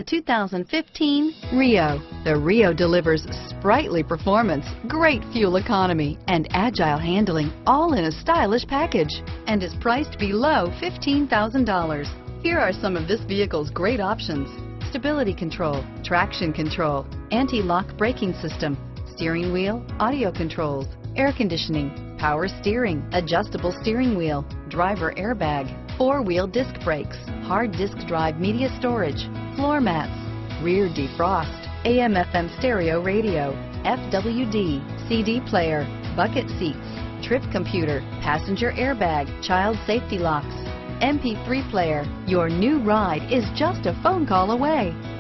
The 2015 Rio. The Rio delivers sprightly performance, great fuel economy, and agile handling, all in a stylish package, and is priced below $15,000. Here are some of this vehicle's great options: stability control, traction control, anti-lock braking system, steering wheel audio controls, air conditioning, power steering, adjustable steering wheel, driver airbag, four-wheel disc brakes, hard disk drive media storage, floor mats, rear defrost, AM/FM stereo radio, FWD, CD player, bucket seats, trip computer, passenger airbag, child safety locks, MP3 player. Your new ride is just a phone call away.